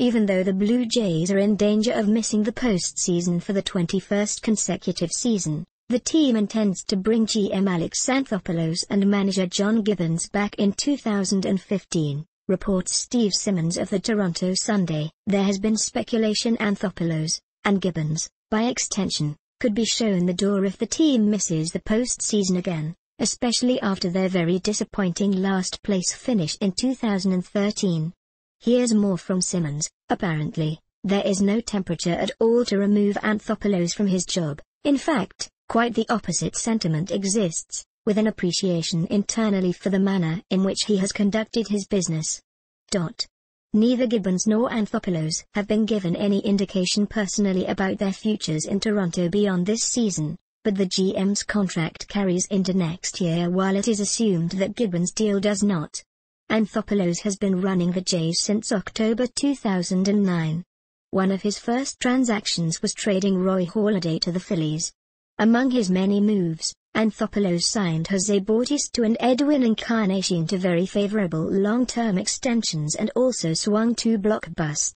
Even though the Blue Jays are in danger of missing the postseason for the 21st consecutive season, the team intends to bring GM Alex Anthopoulos and manager John Gibbons back in 2015, reports Steve Simmons of the Toronto Sunday. There has been speculation Anthopoulos, and Gibbons, by extension, could be shown the door if the team misses the postseason again, especially after their very disappointing last-place finish in 2013. Here's more from Simmons. Apparently, there is no temperature at all to remove Anthopoulos from his job. In fact, quite the opposite sentiment exists, with an appreciation internally for the manner in which he has conducted his business. Neither Gibbons nor Anthopoulos have been given any indication personally about their futures in Toronto beyond this season, but the GM's contract carries into next year while it is assumed that Gibbons' deal does not. Anthopoulos has been running the Jays since October 2009. One of his first transactions was trading Roy Halladay to the Phillies. Among his many moves, Anthopoulos signed Jose Bautista and Edwin Encarnacion to very favorable long-term extensions and also swung two block busts.